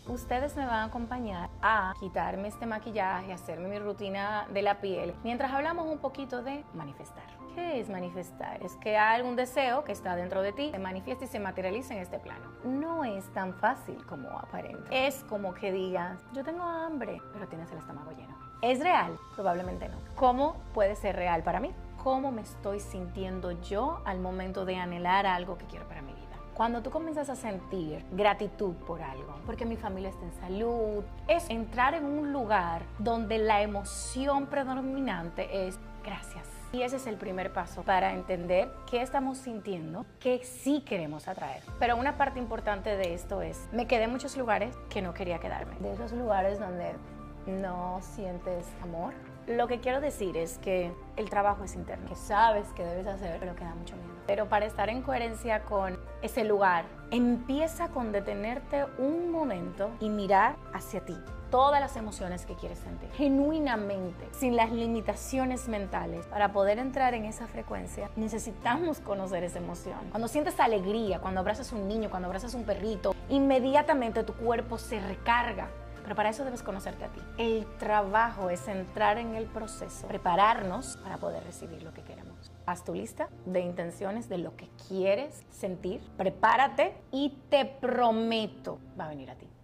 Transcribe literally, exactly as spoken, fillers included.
ustedes me van a acompañar a quitarme este maquillaje, a hacerme mi rutina de la piel, mientras hablamos un poquito de manifestar. ¿Qué es manifestar? Es que hay algún deseo que está dentro de ti, se manifiesta y se materializa en este plano. No es tan fácil como aparente. Es como que digas, yo tengo hambre, pero tienes el estómago lleno. ¿Es real? Probablemente no. ¿Cómo puede ser real para mí? ¿Cómo me estoy sintiendo yo al momento de anhelar algo que quiero para mi vida? Cuando tú comienzas a sentir gratitud por algo, porque mi familia está en salud, es entrar en un lugar donde la emoción predominante es gracias. Y ese es el primer paso para entender qué estamos sintiendo, qué sí queremos atraer. Pero una parte importante de esto es, me quedé en muchos lugares que no quería quedarme. De esos lugares donde no sientes amor. Lo que quiero decir es que el trabajo es interno, que sabes que debes hacer, pero que da mucho miedo. Pero para estar en coherencia con ese lugar, empieza con detenerte un momento y mirar hacia ti. Todas las emociones que quieres sentir, genuinamente, sin las limitaciones mentales. Para poder entrar en esa frecuencia, necesitamos conocer esa emoción. Cuando sientes alegría, cuando abrazas a un niño, cuando abrazas a un perrito, inmediatamente tu cuerpo se recarga. Pero para eso debes conocerte a ti. El trabajo es entrar en el proceso, prepararnos para poder recibir lo que queremos. Haz tu lista de intenciones de lo que quieres sentir, prepárate y te prometo, va a venir a ti.